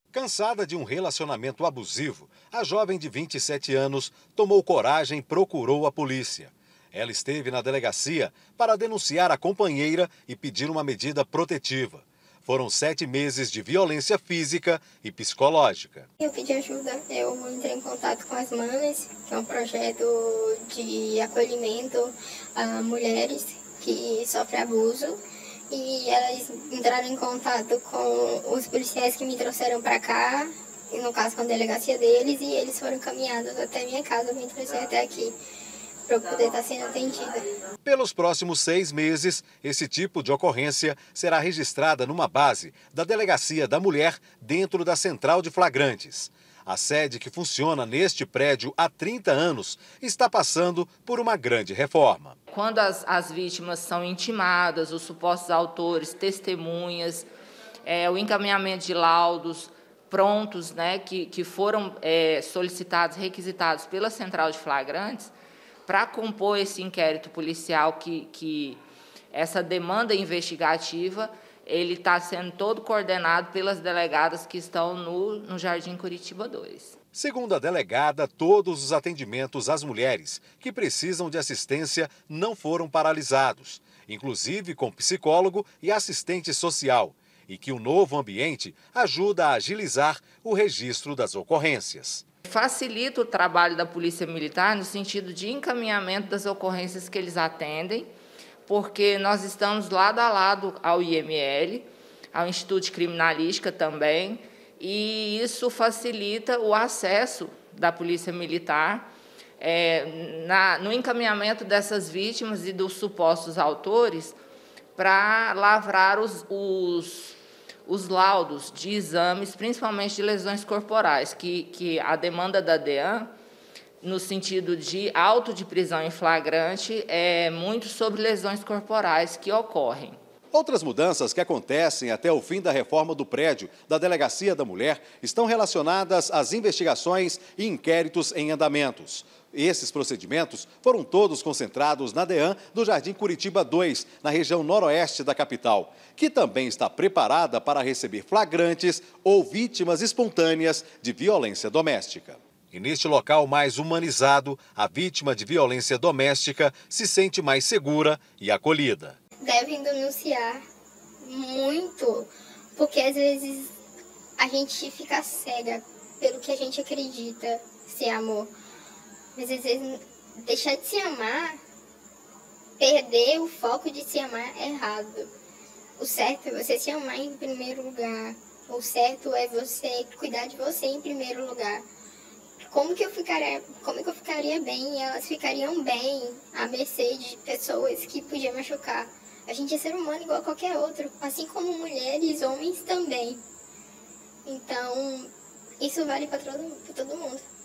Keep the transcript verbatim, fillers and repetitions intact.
Cansada de um relacionamento abusivo, a jovem de vinte e sete anos tomou coragem e procurou a polícia. Ela esteve na delegacia para denunciar a companheira e pedir uma medida protetiva. Foram sete meses de violência física e psicológica. Eu pedi ajuda, eu entrei em contato com as Manas, que é um projeto de acolhimento a mulheres que sofrem abuso. E elas entraram em contato com os policiais que me trouxeram para cá, no caso com a delegacia deles, e eles foram encaminhados até minha casa, eu me trouxeram até aqui, para eu poder estar sendo atendida. Pelos próximos seis meses, esse tipo de ocorrência será registrada numa base da Delegacia da Mulher dentro da Central de Flagrantes. A sede, que funciona neste prédio há trinta anos, está passando por uma grande reforma. Quando as, as vítimas são intimadas, os supostos autores, testemunhas, é, o encaminhamento de laudos prontos, né, que, que foram é, solicitados, requisitados pela Central de Flagrantes, para compor esse inquérito policial, que, que essa demanda investigativa, ele está sendo todo coordenado pelas delegadas que estão no, no Jardim Curitiba dois. Segundo a delegada, todos os atendimentos às mulheres que precisam de assistência não foram paralisados, inclusive com psicólogo e assistente social, e que o novo ambiente ajuda a agilizar o registro das ocorrências. Facilita o trabalho da Polícia Militar no sentido de encaminhamento das ocorrências que eles atendem, porque nós estamos lado a lado ao I M L, ao Instituto de Criminalística também, e isso facilita o acesso da Polícia Militar é, na, no encaminhamento dessas vítimas e dos supostos autores para lavrar os, os, os laudos de exames, principalmente de lesões corporais, que, que a demanda da DEAN, no sentido de auto de prisão em flagrante, é muito sobre lesões corporais que ocorrem. Outras mudanças que acontecem até o fim da reforma do prédio da Delegacia da Mulher estão relacionadas às investigações e inquéritos em andamentos. Esses procedimentos foram todos concentrados na DEAN do Jardim Curitiba dois, na região noroeste da capital, que também está preparada para receber flagrantes ou vítimas espontâneas de violência doméstica. E neste local mais humanizado, a vítima de violência doméstica se sente mais segura e acolhida. Devem denunciar muito, porque às vezes a gente fica cega pelo que a gente acredita ser amor. Mas às vezes deixar de se amar, perder o foco de se amar é errado. O certo é você se amar em primeiro lugar. O certo é você cuidar de você em primeiro lugar. Como que eu ficaria, como que eu ficaria bem e elas ficariam bem à mercê de pessoas que podiam machucar? A gente é ser humano igual a qualquer outro, assim como mulheres, homens também. Então, isso vale para todo, para todo mundo.